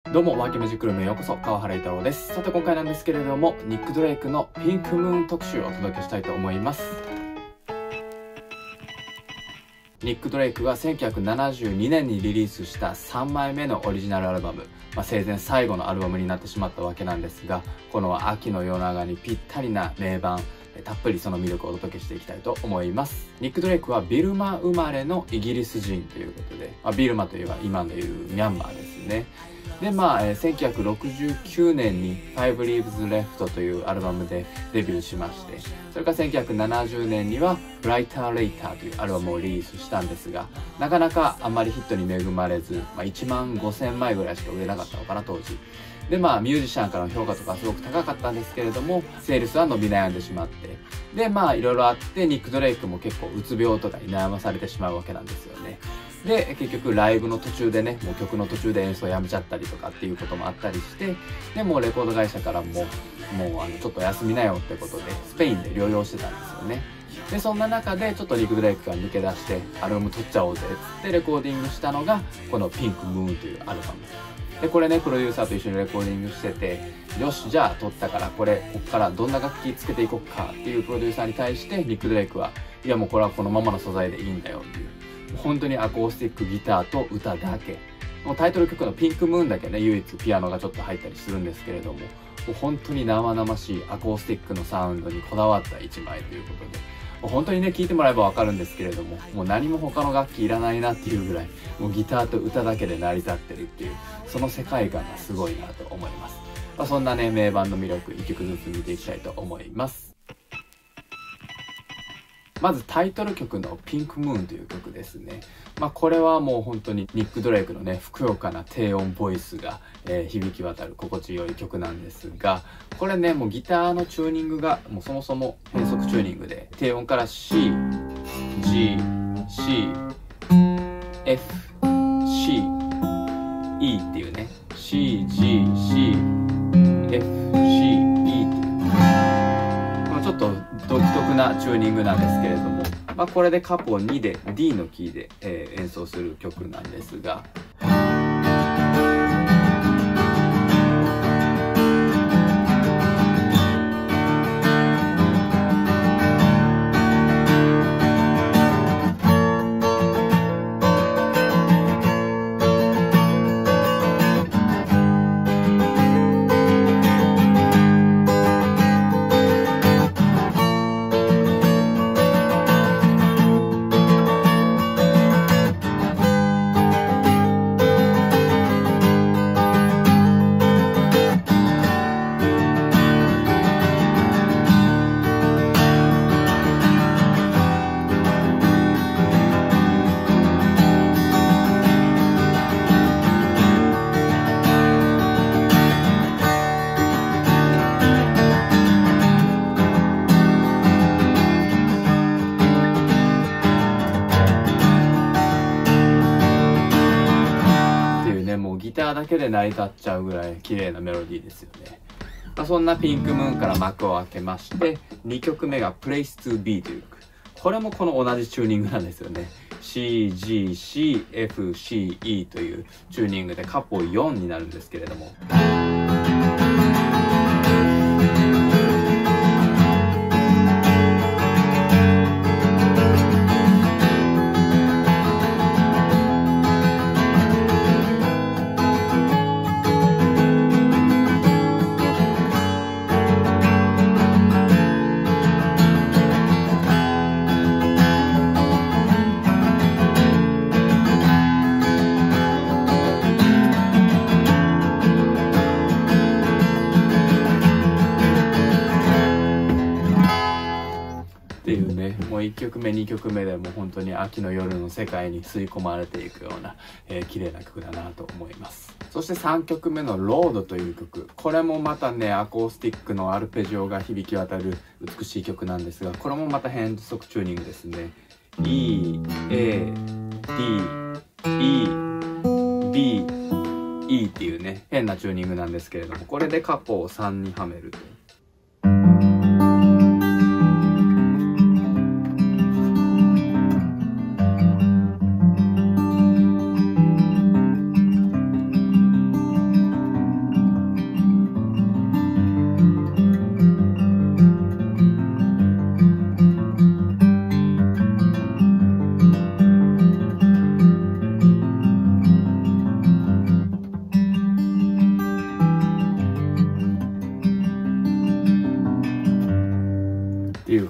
どうも、ワーキーミュージックルームへようこそ、川原太郎です。さて今回なんですけれども、ニック・ドレイクのピンクムーン特集をお届けしたいと思います。ニック・ドレイクが1972年にリリースした3枚目のオリジナルアルバム、生前最後のアルバムになってしまったわけなんですが、この秋の夜長にぴったりな名盤、たっぷりその魅力をお届けしていきたいと思います。ニック・ドレイクはビルマ生まれのイギリス人ということで、ビルマといえば今のいうミャンマーですね。で1969年に「Five Leaves Left」というアルバムでデビューしまして、それから1970年には「Brighter Later」というアルバムをリリースしたんですが、なかなかあんまりヒットに恵まれず、1万5000枚ぐらいしか売れなかったのかな当時で。ミュージシャンからの評価とかすごく高かったんですけれども、セールスは伸び悩んでしまって、でいろいろあってニック・ドレイクも結構うつ病とかに悩まされてしまうわけなんですよね。で結局ライブの途中でね、もう曲の途中で演奏やめちゃったりとかっていうこともあったりして、でもうレコード会社からもちょっと休みなよってことでスペインで療養してたんですよね。でそんな中でちょっとニック・ドレイクが抜け出してアルバム撮っちゃおうぜっつってレコーディングしたのがこの「ピンク・ムーン」というアルバムで、これねプロデューサーと一緒にレコーディングしてて、よしじゃあ撮ったからこっからどんな楽器つけていこっかっていうプロデューサーに対してニック・ドレイクは、いやもうこれはこのままの素材でいいんだよっていう、本当にアコースティックギターと歌だけ、もうタイトル曲の「ピンクムーン」だけね唯一ピアノがちょっと入ったりするんですけれども、もう本当に生々しいアコースティックのサウンドにこだわった一枚ということで、もう本当にね聴いてもらえばわかるんですけれども、もう何も他の楽器いらないなっていうぐらい、もうギターと歌だけで成り立ってるっていう、その世界観がすごいなと思います。そんなね名盤の魅力1曲ずつ見ていきたいと思います。まずタイトル曲の「ピンクムーン」という曲ですね。これはもう本当にニック・ドレイクのねふくよかな低音ボイスが、響き渡る心地よい曲なんですが、これねもうギターのチューニングがもうそもそも変則チューニングで、低音から C、G、C、F、C、E っていうね C、G、C、F、C、E っていうちょっと独特なチューニングなんですけれども、これでカポ2で D のキーで、演奏する曲なんですが、ギターだけで成り立っちゃうぐらい綺麗なメロディーですよね。そんなピンクムーンから幕を開けまして、2曲目が Place to Be という曲。これもこの同じチューニングなんですよね。C、G、C、F、C、E というチューニングでカポ4になるんですけれども、もう1曲目2曲目でもう本当に秋の夜の世界に吸い込まれていくような、綺麗な曲だなと思います。そして3曲目の「ロード」という曲、これもまたねアコースティックのアルペジオが響き渡る美しい曲なんですが、これもまた変則チューニングですね。 E、A、D、E、B、E っていうね変なチューニングなんですけれども、これでカポを3にはめると。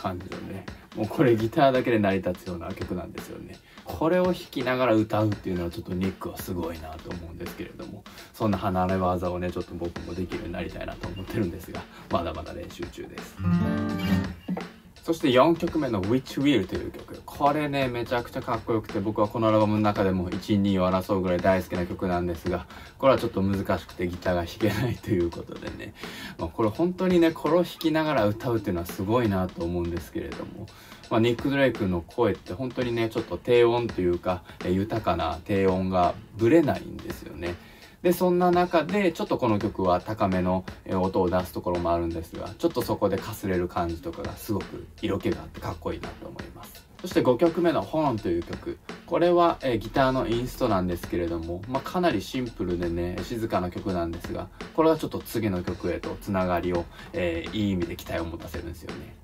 感じのね、もうこれギターだけで成り立つような曲なんですよね。これを弾きながら歌うっていうのはちょっとニックはすごいなと思うんですけれども、そんな離れ技をねちょっと僕もできるようになりたいなと思ってるんですが、まだまだ練習中です。そして4曲目の Which Will という曲。これね、めちゃくちゃかっこよくて、僕はこのアルバムの中でも1、2を争うぐらい大好きな曲なんですが、これはちょっと難しくてギターが弾けないということでね。これ本当にね、これを弾きながら歌うっていうのはすごいなと思うんですけれども、ニック・ドレイクの声って本当にね、ちょっと低音というか、豊かな低音がブレないんですよね。で、そんな中で、ちょっとこの曲は高めの音を出すところもあるんですが、ちょっとそこでかすれる感じとかがすごく色気があってかっこいいなと思います。そして5曲目の Horn という曲。これはギターのインストなんですけれども、かなりシンプルでね、静かな曲なんですが、これはちょっと次の曲へとつながりを、いい意味で期待を持たせるんですよね。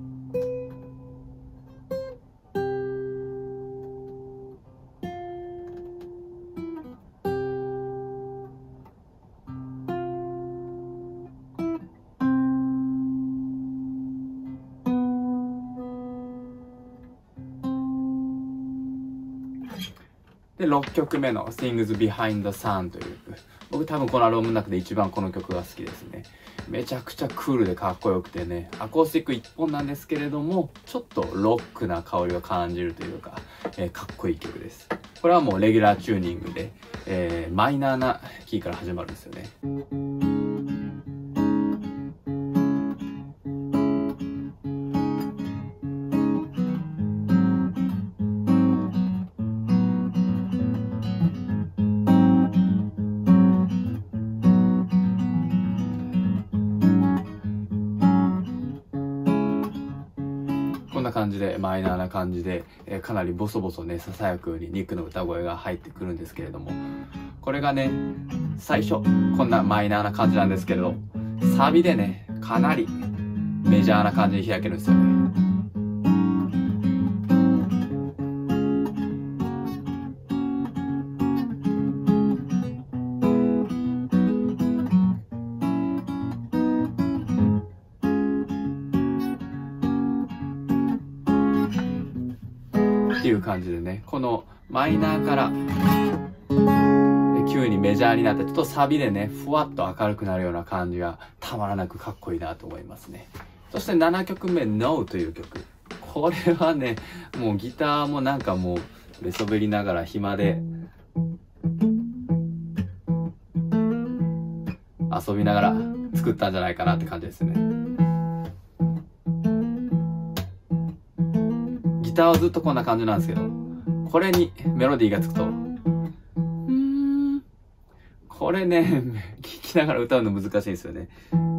で、6曲目の Things Behind the Sun という曲。僕多分このアルバムの中で一番この曲が好きですね。めちゃくちゃクールでかっこよくてね、アコースティック一本なんですけれども、ちょっとロックな香りを感じるというか、かっこいい曲です。これはもうレギュラーチューニングで、マイナーなキーから始まるんですよね。こんな感じでマイナーな感じで、かなりボソボソねささやくようにニックの歌声が入ってくるんですけれども、これがね最初こんなマイナーな感じなんですけれど、サビでねかなりメジャーな感じに開けるんですよね。っていう感じでね、このマイナーから急にメジャーになってちょっとサビでねふわっと明るくなるような感じがたまらなくかっこいいなと思いますね。そして7曲目 No という曲。これはねもうギターもなんかもう寝そべりながら暇で遊びながら作ったんじゃないかなって感じですね。ギターはずっとこんな感じなんですけど、これにメロディーがつくとこれね聴きながら歌うの難しいんですよね。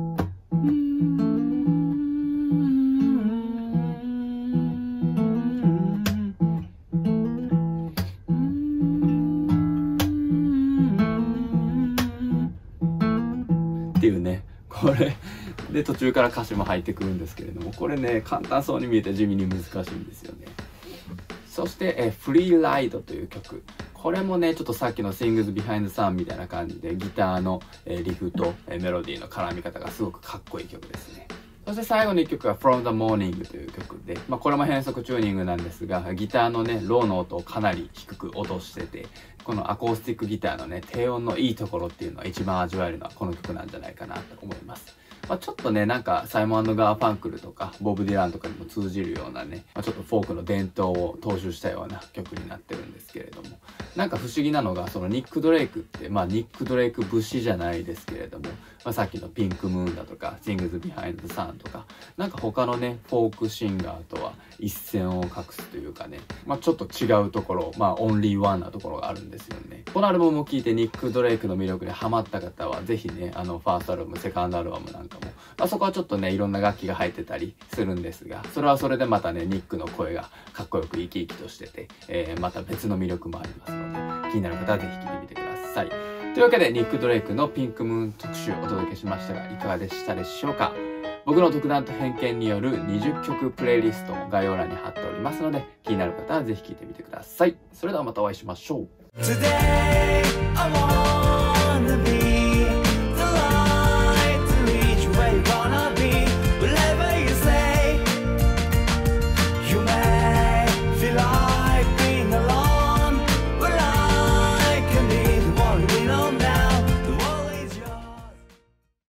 っていうね、これで途中から歌詞も入ってくるんですけれども、これね簡単そうに見えて地味に難しいんですよね。そしてフリーライドという曲。これもねちょっとさっきの Things Behind the Sun みたいな感じでギターのリフとメロディーの絡み方がすごくかっこいい曲ですね。そして最後の1曲は From the Morning という曲で、これも変則チューニングなんですが、ギターのねローの音をかなり低く落としてて、このアコースティックギターのね低音のいいところっていうのは一番味わえるのはこの曲なんじゃないかなと思います。ちょっとねなんかサイモン&ガーファンクルとかボブ・ディランとかにも通じるようなね、ちょっとフォークの伝統を踏襲したような曲になってるんですけれども、なんか不思議なのがそのニック・ドレイクってニック・ドレイク節じゃないですけれども、さっきのピンク・ムーンだとか Things Behind the Sun とかなんか他のねフォークシンガーとは一線を画すというかね、ちょっと違うところ、オンリーワンなところがあるんですよね。このアルバムを聴いてニック・ドレイクの魅力にハマった方はぜひねファーストアルバム、セカンドアルバムなんかも、そこはちょっとねいろんな楽器が入ってたりするんですが、それはそれでまたねニックの声がかっこよく生き生きとしてて、また別の魅力もありますので、気になる方はぜひ聴いてみてください。というわけでニック・ドレイクのピンクムーン特集をお届けしましたがいかがでしたでしょうか。僕の独断と偏見による20曲プレイリストも概要欄に貼っておりますので、気になる方はぜひ聴いてみてください。それではまたお会いしましょう。Today, I wanna be